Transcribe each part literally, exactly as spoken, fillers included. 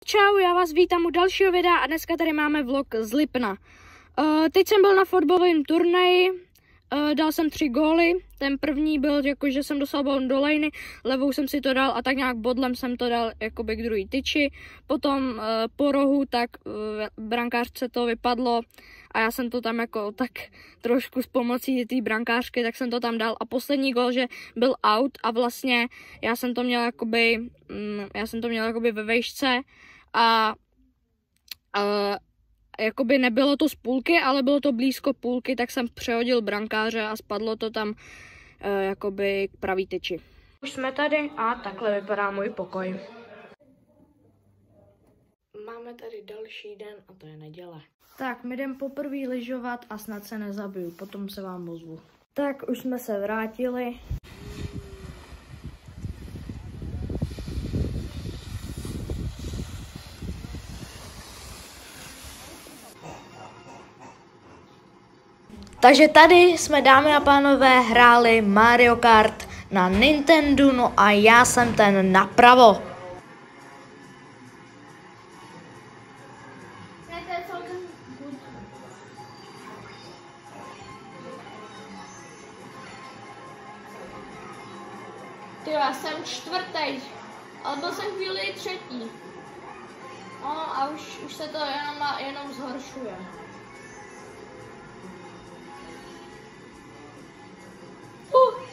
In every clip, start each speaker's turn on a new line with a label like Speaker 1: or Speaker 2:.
Speaker 1: Čau, já vás vítám u dalšího videa a dneska tady máme vlog z Lipna. Uh, teď jsem byl na fotbalovém turnaji, uh, dal jsem tři góly. Ten první byl, jako, že jsem dostal balon do lejny, levou jsem si to dal a tak nějak bodlem jsem to dal jakoby k druhý tyči. Potom uh, po rohu, tak uh, brankářce to vypadlo a já jsem to tam jako tak trošku s pomocí té brankářky, tak jsem to tam dal. A poslední gól, že byl out a vlastně já jsem to měl jakoby, um, já jsem to měl jakoby ve vejšce a uh, jakoby nebylo to z půlky, ale bylo to blízko půlky, tak jsem přehodil brankáře a spadlo to tam uh, jakoby k pravý tyči. Už jsme tady a takhle vypadá můj pokoj. Máme tady další den a to je neděle. Tak, my jdem poprvé lyžovat a snad se nezabiju, potom se vám ozvu. Tak, už jsme se vrátili. Takže tady jsme, dámy a pánové, hráli Mario Kart na Nintendo, no a já jsem ten napravo.
Speaker 2: Ty, já jsem čtvrtý, ale byl jsem chvíli třetí. No a už, už se to jenom, jenom zhoršuje. Uh.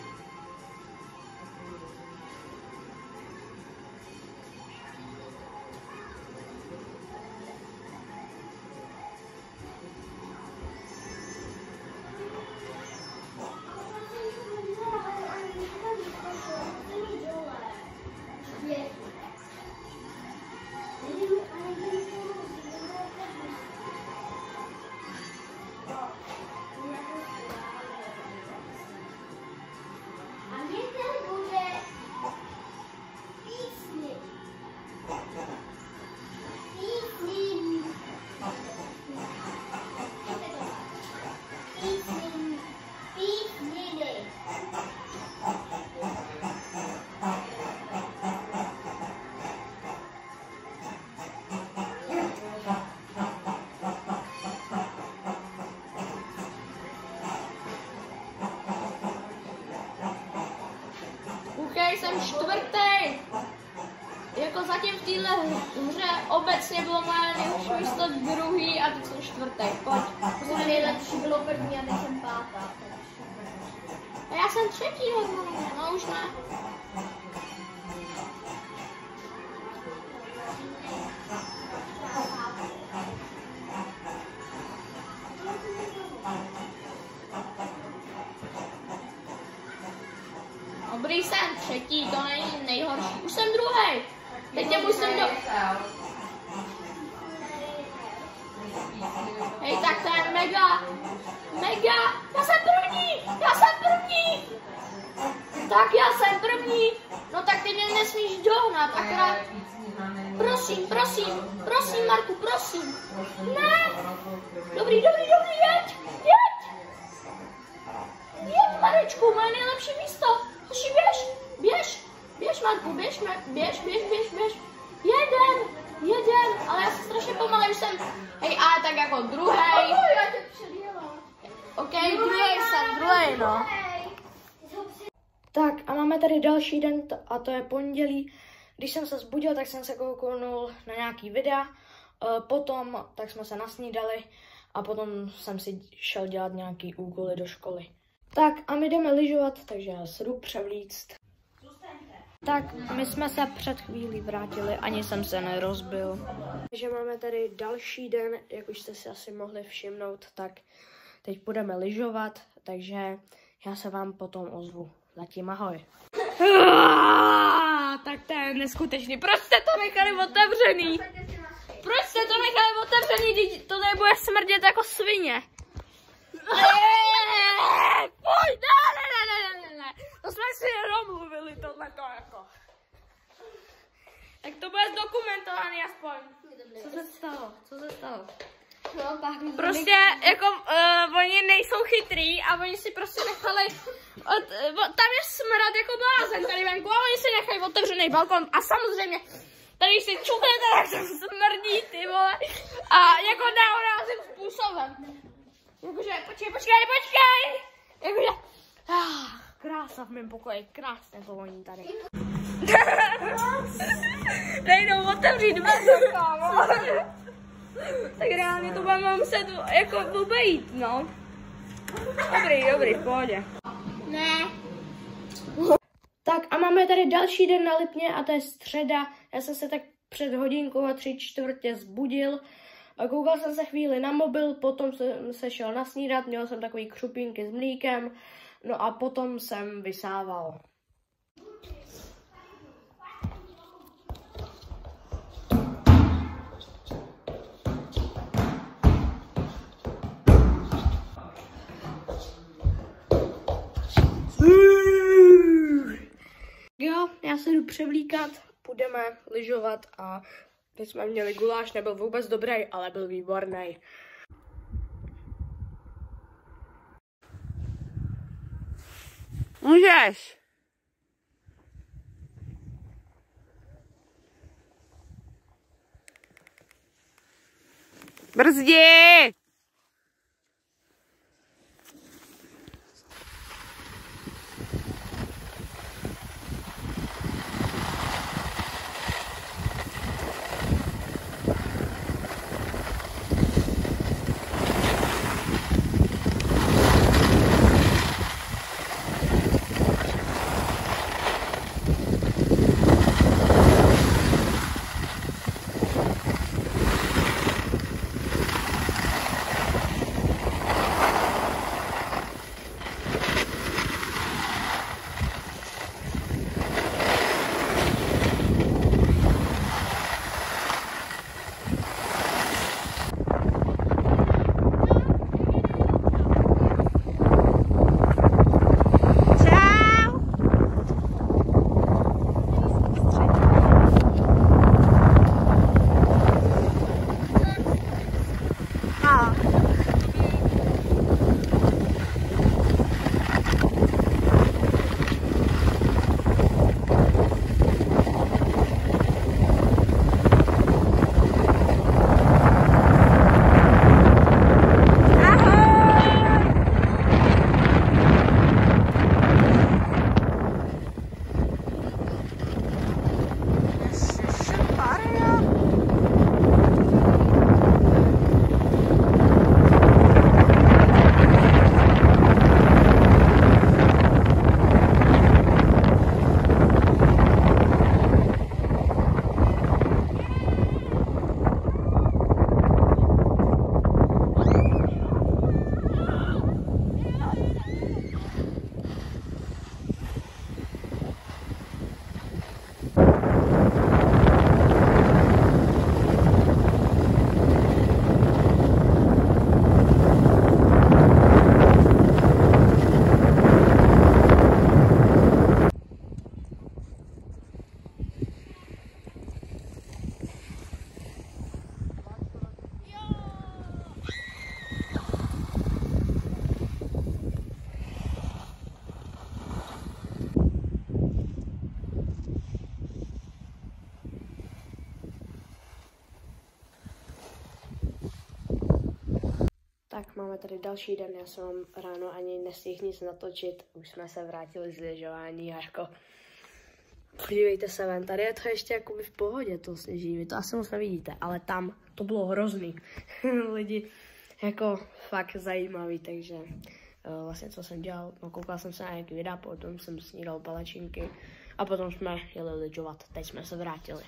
Speaker 2: Jsem čtvrtý. Jako zatím v téhle hře obecně bylo moje nejlepší místo druhý a teď jsem čtvrtý. Pojď.
Speaker 3: Moje nejlepší bylo první a teď jsem pátá.
Speaker 2: A já jsem třetí normálně, no už ne. Dobrý, jsem třetí, to není nejhorší. Už jsem druhý. Teď tě musím do... Hej, tak to je mega. Mega. Já jsem první. Já jsem první. Tak já jsem první. No tak ty mě nesmíš dohnat, akorát... Prosím, prosím, prosím, Marku, prosím. Ne. Dobrý, dobrý, dobrý, jeď, jeď. Jeď, Marečku, moje nejlepší místo. Hoši, běž, běž, běž, Marku, běž, běž, běž, běž, běž. Jeden, jeden, ale já jsem strašně pomalej, už jsem, hej, a tak jako druhej.
Speaker 3: Já tě předjela.
Speaker 2: OK, druhej jsem, druhej, no.
Speaker 1: Tak a máme tady další den a to je pondělí. Když jsem se zbudil, tak jsem se kouknul na nějaký videa. Potom tak jsme se nasnídali a potom jsem si šel dělat nějaký úkoly do školy. Tak a my jdeme lyžovat, takže já se jdu převlíct. Tak my jsme se před chvílí vrátili, ani jsem se nerozbil. Takže máme tady další den, jak už jste si asi mohli všimnout, tak teď budeme lyžovat, takže já se vám potom ozvu. Zatím ahoj. Tak to je neskutečný. Proč jste to nechali otevřený? Proč jste to nechali otevřený? To tady bude smrdět jako svině. Pojď, ne, ne, ne, ne, ne, to jsme si jenom mluvili tohleto jako. Tak to bude zdokumentovaný aspoň. Co se stalo? Co se stalo?
Speaker 3: No,
Speaker 1: prostě jako uh, oni nejsou chytrý a oni si prostě nechali, od, uh, tam je smrad jako blázen tady venku a oni si nechají otevřený balkon a samozřejmě
Speaker 2: tady si čuknete, jak se smrdí, ty vole. A jako nehorázím způsobem. Jakože, počkej, počkej, počkej. Jakože, ah, krása v mém pokoji, krásně to voní tady. Nejdou otevřít dveře, kámo. Tak reálně to budeme muset jako obejít, no. Dobrý, dobrý, v pohodě.
Speaker 3: Ne.
Speaker 2: Tak a máme tady další den na Lipně a to je středa. Já jsem se tak před hodinkou a tři čtvrtě zbudil. A koukal jsem se chvíli na mobil, potom jsem se šel nasnídat, měl jsem takový křupínky s mlíkem, no a potom jsem vysával. Jo, já se jdu převlíkat, půjdeme lyžovat a teď jsme měli guláš, nebyl vůbec dobrý, ale byl výborný.
Speaker 4: Můžeš. Brzdi!
Speaker 2: Tak máme tady další den, já jsem ráno ani nestihl nic natočit, už jsme se vrátili z lyžování a jako podívejte se ven, tady je to ještě jako v pohodě to sněží, vy to asi moc nevidíte, ale tam to bylo hrozný, lidi jako fakt zajímavý, takže uh, vlastně co jsem dělal, no koukal jsem se na nějaký videa, potom jsem snídal palačinky a potom jsme jeli lyžovat, teď jsme se vrátili.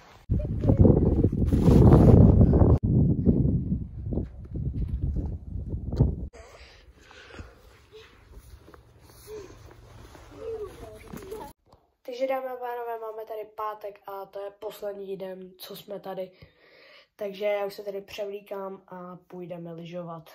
Speaker 2: Takže dámy a pánové, máme tady pátek a to je poslední den, co jsme tady. Takže já už se tady převlíkám a půjdeme lyžovat.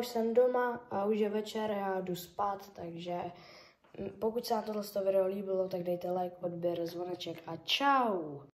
Speaker 1: jsem doma a už je večer, já jdu spát, takže pokud se vám tohle video líbilo, tak dejte like, odběr, zvoneček a čau!